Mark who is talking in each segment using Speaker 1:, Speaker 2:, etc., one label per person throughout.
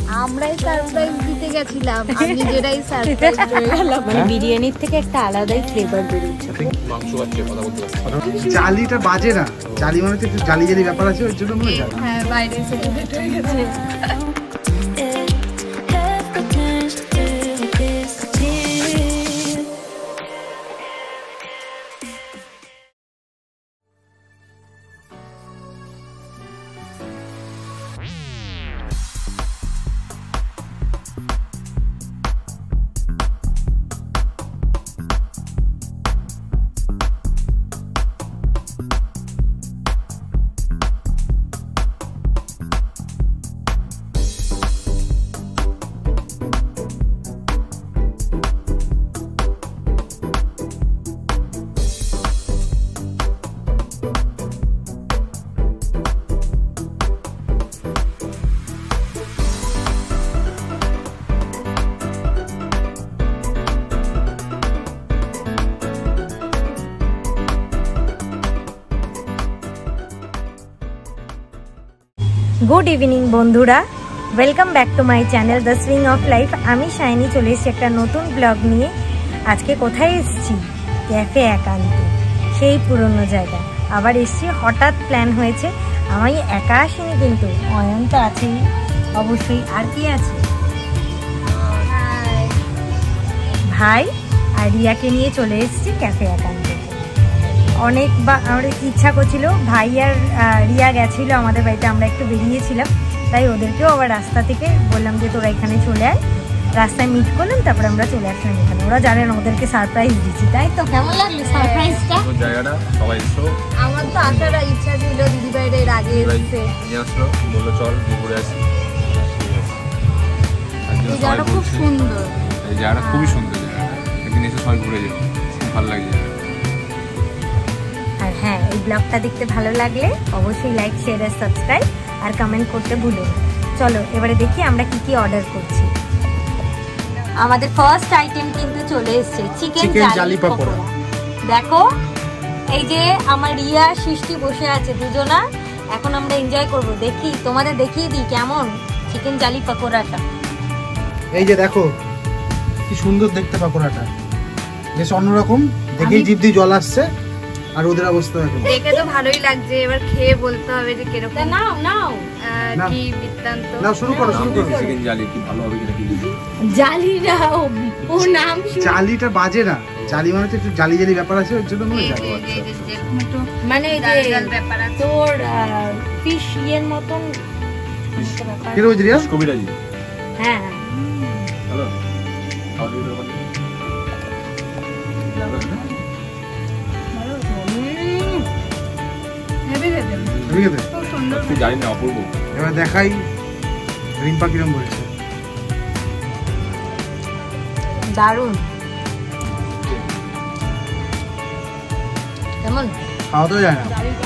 Speaker 1: আমরাই সারপ্রাইজ দিতে গেছিলাম, আমি নিজেরাই সারপ্রাইজ হয়ে গেলাম। মানে বিরিয়ানির থেকে একটা আলাদাই ফ্লেভার বেরিয়েছে।
Speaker 2: মাংস আছে কথা বলতে
Speaker 3: জালিটা বাজে না, জালি মানে একটু জালি জালি ব্যাপার আছে, ওই জন্য মনে হয়।
Speaker 1: হ্যাঁ, বাইরে সেলিব্রেট হয়ে গেছে।
Speaker 4: গুড ইভিনিং বন্ধুরা, welcome back to my channel the swing of life. আমি শাইনি চলে এসেছি একটা নতুন ব্লগ নিয়ে। আজকে কোথায় এসেছি? ক্যাফে একান্তে, সেই পুরনো জায়গা। আবার এসেছি, হঠাৎ প্ল্যান হয়েছে। আমি একা আসিনি কিন্তু, অয়ন তো আছেই অবশ্যই। আর কি আছে? ভাই আর রিয়াকে নিয়ে চলে এসেছি ক্যাফে একান্তে। অনেকবার আমার ইচ্ছা করছিল, ভাই আর রিয়া গেছিলো আমাদের বাড়িতে, আমরা একটু বেরিয়েছিলাম, তাই ওদেরকেও আবার রাস্তা থেকে বললাম যে তোরা এখানে চলে আয়। রাস্তায় মিট করলাম, তারপরে আমরা চলে আসলাম এখানে। ওরা জানেন ওদেরকে সারপ্রাইজ দিচ্ছি, তাই তো? কেমন লাগলো সারপ্রাইজটা?
Speaker 2: জায়গাটা সবাই এসো।
Speaker 1: আমার তো আসার ইচ্ছা ছিল, দিদি ভাইরা এর আগে এসেছে,
Speaker 2: নিয়ে আসলো, বললো চল ঘুরে আসি।
Speaker 1: এই জায়গাটা খুব সুন্দর,
Speaker 2: এই জায়গাটা খুবই সুন্দর জায়গাটা, একদিন এসে সবাই ঘুরে যাবে, খুব ভালো লাগছে।
Speaker 4: আর হ্যাঁ, এই ব্লগটা দেখতে ভালো লাগলে অবশ্যই লাইক, শেয়ার আর সাবস্ক্রাইব আর কমেন্ট করতে ভুলো না। চলো এবারে দেখি আমরা কি কি অর্ডার করছি। আমাদের ফার্স্ট আইটেম কিন্তু চলে এসেছে, চিকেন জালি পকোড়া। দেখো, এই যে আমার রিয়া সৃষ্টি বসে আছে দুজনা, এখন আমরা এনজয় করব। দেখি, তোমাদের দেখিয়ে দিই কেমন চিকেন জালি পকোড়াটা।
Speaker 3: এই যে দেখো কি সুন্দর দেখতে পকোড়াটা, বেশ অন্যরকম, দেখেই জিভ দিয়ে জল আসছে। আর ওদের অবস্থা দেখো,
Speaker 1: দেখে তো ভালোই লাগছে, এবার খেয়ে বলতে হবে যে কিরকম।
Speaker 4: নাও নাও,
Speaker 1: কি বৃত্তান্ত।
Speaker 3: নাও, শুরু করো শুরু করো।
Speaker 2: চিকেন জালি কি ভালো হবে কিনা কি
Speaker 1: জালি না, ও নাম
Speaker 3: জালিটা বাজে না, জালি মানে একটু জালি জালি ব্যাপার আছে, ওই জন্য মনে হয়।
Speaker 4: মানে
Speaker 1: ব্যাপার আছে
Speaker 4: তোর ফিশ ইয়ের মতন।
Speaker 3: কি রোজ রিয়া?
Speaker 2: কবিরাজি।
Speaker 4: হ্যাঁ
Speaker 2: হ্যালো, জানি না, অপূর্ব।
Speaker 3: এবার দেখাই রিম্পা কিরম বলছে।
Speaker 4: দারুণ, কেমন?
Speaker 3: খাওয়া তো যায় না,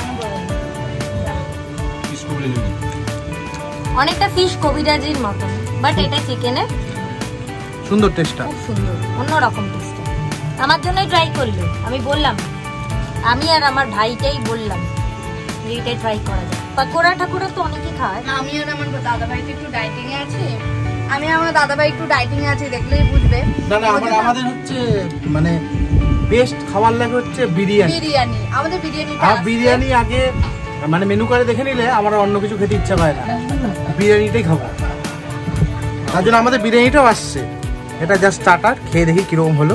Speaker 4: অনেকটা ফিশ কবিরাজির মতন, বাট এটা চিকেনের।
Speaker 3: সুন্দর টেস্টটা,
Speaker 4: খুব সুন্দর, অন্যরকম টেস্ট। আমার জন্যই ট্রাই করলো, আমি বললাম, আমি আর আমার ভাইটাই বললাম যে এটা ট্রাই করা যায়। পকোড়া ঠাকুরা তো অনেকেই খায়।
Speaker 1: আমি আর আমার দাদা ভাই একটু ডাইটিং এ আছে, আমি আমার দাদা ভাই একটু ডাইটিং এ আছে, দেখলেই বুঝবে।
Speaker 3: না না, আমাদের হচ্ছে মানে বেস্ট খাবার লাগে হচ্ছে বিরিয়ানি।
Speaker 1: বিরিয়ানি, আমাদের বিরিয়ানি।
Speaker 3: আর বিরিয়ানি আগে মানে মেনু করে দেখে নিলে আমার অন্য কিছু খেতে ইচ্ছা করে না, বিরিয়ানিটাই খাবো। তার জন্য আমাদের বিরিয়ানিটাও আসছে, এটা জাস্ট স্টার্টার, খেয়ে দেখি কিরকম হলো।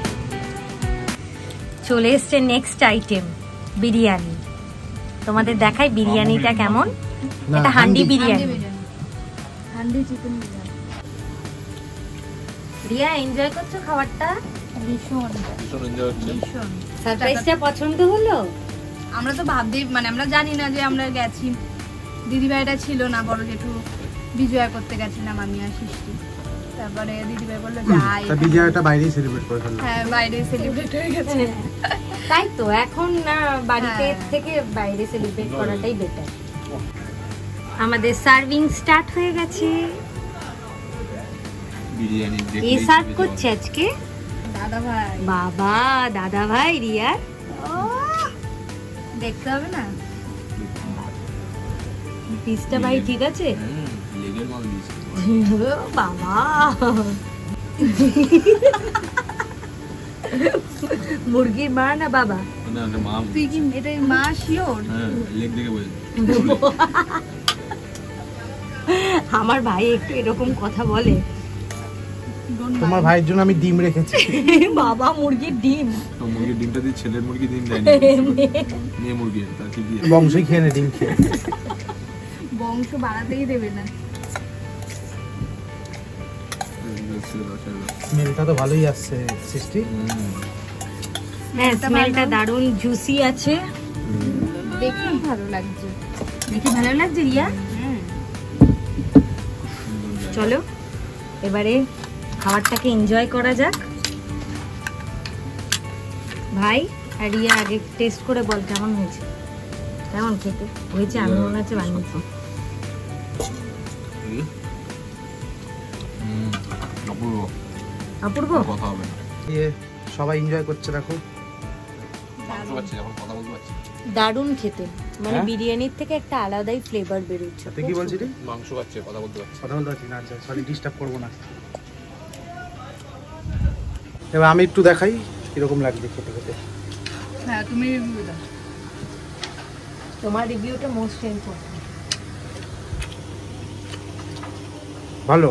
Speaker 4: চলে এসছে নেক্সট আইটেম, বিরিয়ানি। তোমাদের দেখাই বিরিয়ানিটা কেমন। এটা হান্ডি বিরিয়ানি,
Speaker 1: হান্ডি চিকেন বিরিয়ানি।
Speaker 4: রিয়া, এনজয় করছো খাবারটা?
Speaker 1: ভীষণ
Speaker 2: এনজয় হচ্ছে।
Speaker 4: সারপ্রাইজটা পছন্দ হলো?
Speaker 1: আমরা তো ভাবতেই, মানে আমরা জানি না যে আমরা গেছি, দিদি ভাইটা ছিল না, বড় জেঠু বিজয়া করতে গেছিলাম আমি আর সৃষ্টি। তারপরে দিদি ভাই বললো যাই,
Speaker 3: বিজয়াটা বাইরেই সেলিব্রেট করে ফেললাম।
Speaker 1: হ্যাঁ, বাইরে সেলিব্রেট হয়ে গেছে।
Speaker 4: তাই তো, এখন না বাড়িতে থেকে বাইরে সেলিব্রেট করাটাই বেটার। আমাদের সার্ভিং স্টার্ট হয়ে গেছে।
Speaker 2: বিরিয়ানি
Speaker 4: কে সার্ভ করছে আজকে?
Speaker 1: দাদা ভাই।
Speaker 4: বাবা, দাদা ভাই রিয়ার,
Speaker 1: দেখতে হবে না
Speaker 4: পিসটা ভাই ঠিক আছে?
Speaker 2: লেগের মাল দিয়েছে।
Speaker 4: বাবা মুরগির মা না বাবা?
Speaker 2: না না মা।
Speaker 1: তুই কি এটা মা শিওর?
Speaker 2: হ্যাঁ লেগ দেখে বলে।
Speaker 4: আমার ভাই একটু এরকম কথা বলে।
Speaker 3: তোমার ভাইয়ের জন্য আমি ডিম রেখেছি।
Speaker 4: বাবা মুরগির ডিম?
Speaker 2: তো মুরগির ডিমটা দিয়ে ছেলের মুরগি ডিম দেয় না, মেয়ে মুরগি তার কি দিয়ে
Speaker 3: বংশই খেয়ে নে ডিম খেয়ে।
Speaker 1: বংশ বাড়াতেই দেবে না।
Speaker 3: স্মেলটা তো ভালোই আসছে সৃষ্টি।
Speaker 4: হ্যাঁ স্মেলটা দারুণ জুসি আছে।
Speaker 1: দেখে ভালো লাগছে।
Speaker 4: দেখি ভালো লাগছে রিয়া। চলো এবারে খাবারটাকে এনজয় করা যাক। ভাই আর রিয়া আগে টেস্ট করে বল কেমন হয়েছে। কেমন খেতে হয়েছে? আমি মনে হচ্ছে বানিয়েছি।
Speaker 2: অপূর্ব
Speaker 4: অপূর্ব
Speaker 2: কথা হবে না।
Speaker 3: সবাই এনজয় করছে দেখো।
Speaker 2: মাংস পাচ্ছি এখন কথা বলতে পারছি।
Speaker 4: দারুণ খেতে, মানে
Speaker 3: হ্যাঁ?
Speaker 4: বিরিয়ানির থেকে একটা আলাদাই ফ্লেভার বেরোচ্ছে।
Speaker 3: তুই কি বলছিস?
Speaker 2: মাংস পাচ্ছে কথা বলতে পারছি।
Speaker 3: কথা বলতে পারছি না। আচ্ছা সরি ডিস্টার্ব করবো না। এবার আমি একটু দেখাই কিরকম লাগছে খেতে খেতে।
Speaker 1: হ্যাঁ তুমি রিভিউ দাও।
Speaker 4: তোমার রিভিউটা মোস্ট ইম্পর্টেন্ট।
Speaker 3: ভালো।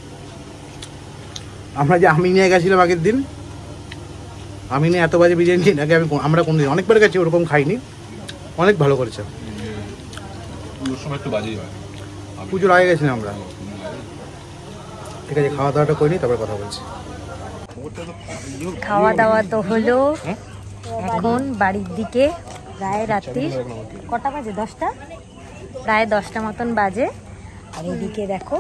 Speaker 3: আমরা যে আমিনে গেছিলাম আগের দিন, আমিনে এত বাজে বিরিয়ানি আগে আমরা কোনদিন অনেকবার গেছি ওরকম খাইনি। অনেক ভালো করেছে।
Speaker 2: পুজোর সময় একটু বাজেই হয়।
Speaker 3: পুজোর আগে গেছিলাম আমরা। ঠিক আছে খাওয়া দাওয়াটা করিনি তারপর কথা বলছি।
Speaker 4: খাওয়া দাওয়া তো হলো, এখন বাড়ির দিকে প্রায় রাত্রি কটা বাজে? 10টা, প্রায় 10টা মতন বাজে। আর এদিকে দেখো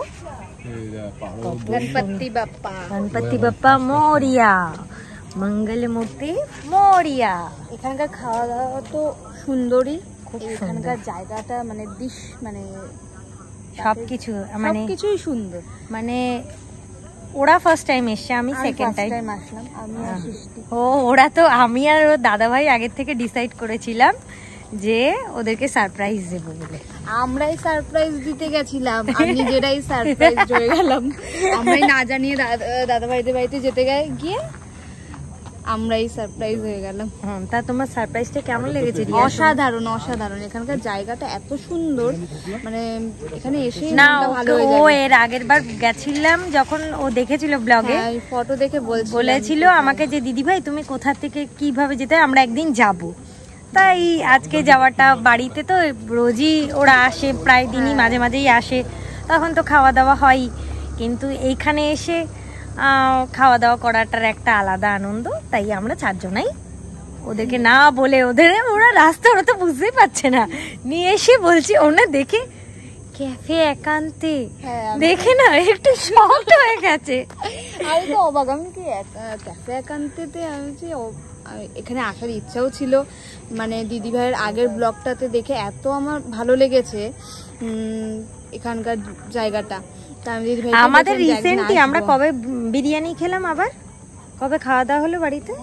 Speaker 1: গণপতি বাপ্পা।
Speaker 4: গণপতি বাপ্পা মোরিয়া, মঙ্গল মূর্তি মোরিয়া।
Speaker 1: এখানকার খাওয়া দাওয়া তো সুন্দরই,
Speaker 4: খুব
Speaker 1: এখানকার জায়গাটা মানে মানে
Speaker 4: সবকিছু মানে
Speaker 1: কিছুই সুন্দর।
Speaker 4: মানে ওরা ফার্স্ট টাইম এসছে, আমি সেকেন্ড টাইম
Speaker 1: আসলাম। আমি আর সৃষ্টি।
Speaker 4: ও ওরা তো, আমি আর ওর দাদা ভাই আগের থেকে ডিসাইড করেছিলাম যে ওদেরকে সারপ্রাইজ দেবো বলে।
Speaker 1: আমরাই সারপ্রাইজ দিতে গেছিলাম, আমি নিজেরাই সারপ্রাইজ হয়ে গেলাম। আমরাই না জানিয়ে দাদা ভাইদের বাড়িতে যেতে গিয়ে আমরাই সারপ্রাইজ হয়ে গেলাম।
Speaker 4: তা তোমার সারপ্রাইজটা কেমন লেগেছে?
Speaker 1: অসাধারণ অসাধারণ। এখানকার জায়গাটা এত সুন্দর, মানে এখানে এসে
Speaker 4: না
Speaker 1: ভালো
Speaker 4: ও এর আগের বার গেছিলাম যখন ও দেখেছিল ব্লগে,
Speaker 1: ফটো দেখে
Speaker 4: বলেছিল আমাকে যে দিদি ভাই তুমি কোথা থেকে কিভাবে যেতে, আমরা একদিন যাব। তাই আজকে যাওয়াটা, বাড়িতে তো রোজই ওরা আসে, প্রায় দিনই মাঝে মাঝেই আসে, তখন তো খাওয়া দাওয়া হয়। কিন্তু এইখানে এসে খাওয়া দাওয়া করাটার একটা আলাদা আনন্দ। তাই আমরা 4 জনাই ওদেরকে না বলে, ওরা রাস্তা ওরা তো বুঝতেই পারছে না, নিয়ে এসে বলছি ওনা দেখে ক্যাফে একান্তে দেখে না একটু শক্ট হয়ে গেছে।
Speaker 1: আমি তো অবাক, আমি কি ক্যাফে একান্তেতে আমি এখানে আসার ইচ্ছাও ছিল। মানে দিদি ভাইয়ের আগের ব্লগটাতে দেখে এত আমার ভালো লেগেছে এখানকার জায়গাটা।
Speaker 4: আমাদের রিসেন্টলি আমরা কবে বিরিয়ানি খেলাম, আবার কবে খাওয়া দাওয়া হলো বাড়িতে?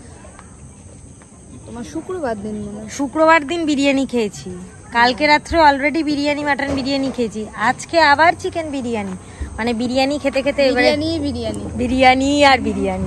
Speaker 1: তোমার শুক্রবার দিন মনে হয়।
Speaker 4: শুক্রবার দিন বিরিয়ানি খেয়েছি, কালকে রাত্রে অলরেডি বিরিয়ানি, মাটন বিরিয়ানি খেয়েছি, আজকে আবার চিকেন বিরিয়ানি। মানে বিরিয়ানি খেতে খেতে বিরিয়ানি আর বিরিয়ানি।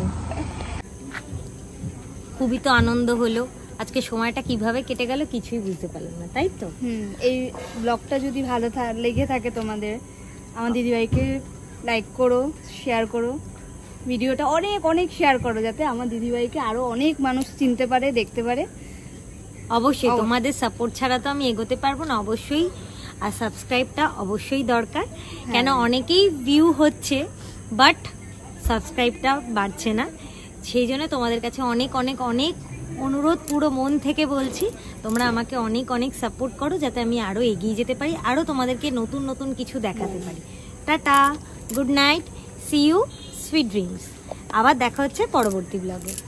Speaker 4: খুবই তো আনন্দ হলো। আজকে সময়টা কিভাবে কেটে গেল কিছুই বুঝতে পারলাম না, তাই তো?
Speaker 1: এই ব্লগটা যদি ভালো লেগে থাকে তোমাদের, আমার দিদিভাইকে লাইক করো, শেয়ার করো, ভিডিওটা অনেক অনেক শেয়ার করো, যাতে আমার দিদিভাইকে আরো অনেক মানুষ চিনতে পারে, দেখতে পারে।
Speaker 4: অবশ্যই তোমাদের সাপোর্ট ছাড়া তো আমি এগোতে পারবো না, অবশ্যই। আর সাবস্ক্রাইবটা অবশ্যই দরকার, কেন অনেকেই ভিউ হচ্ছে বাট সাবস্ক্রাইবটা বাড়ছে না। সেই জন্য তোমাদের কাছে অনেক অনেক অনেক অনুরোধ, পুরো মন থেকে বলছি, তোমরা আমাকে অনেক অনেক সাপোর্ট করো, যাতে আমি আরো এগিয়ে যেতে পারি, আরো তোমাদেরকে নতুন নতুন কিছু দেখাতে পারি। Tata, good night, see you, sweet dreams. আবার দেখা হচ্ছে পরবর্তী ব্লগে।